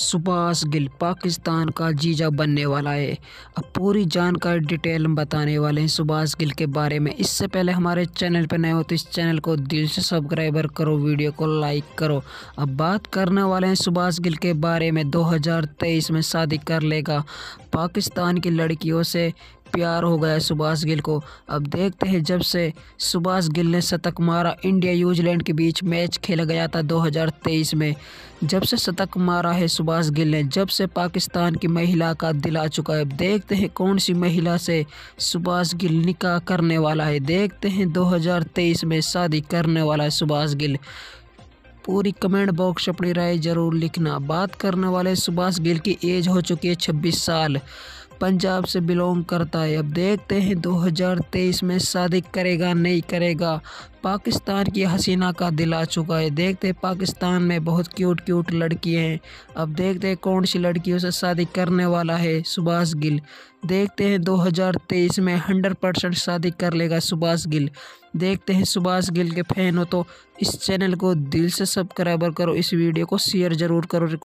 सुभाष गिल पाकिस्तान का जीजा बनने वाला है। अब पूरी जानकारी डिटेल में बताने वाले हैं सुभाष गिल के बारे में। इससे पहले हमारे चैनल पर नए हो तो इस चैनल को दिल से सब्सक्राइबर करो, वीडियो को लाइक करो। अब बात करने वाले हैं सुभाष गिल के बारे में। 2023 में शादी कर लेगा। पाकिस्तान की लड़कियों से प्यार हो गया सुभाष गिल को। अब देखते हैं, जब से सुभाष गिल ने शतक मारा, इंडिया न्यूजीलैंड के बीच मैच खेला गया था 2023 में। जब से शतक मारा है सुभाष गिल ने, जब से पाकिस्तान की महिला का दिल आ चुका है। अब देखते हैं कौन सी महिला से सुभाष गिल निकाह करने वाला है। देखते हैं 2023 में शादी करने वाला है सुभाष गिल। पूरी कमेंट बॉक्स अपनी राय जरूर लिखना। बात करने वाले सुभाष गिल की एज हो चुकी है 26 साल। पंजाब से बिलोंग करता है। अब देखते हैं 2023 में शादी करेगा नहीं करेगा। पाकिस्तान की हसीना का दिल आ चुका है। देखते हैं, पाकिस्तान में बहुत क्यूट लड़कियां हैं। अब देखते हैं कौन सी लड़कियों से शादी करने वाला है सुभाष गिल। देखते हैं 2023 में 100% शादी कर लेगा सुभाष गिल। देखते हैं, सुभाष गिल के फैन हो तो इस चैनल को दिल से सब्सक्राइबर करो, इस वीडियो को शेयर ज़रूर करो।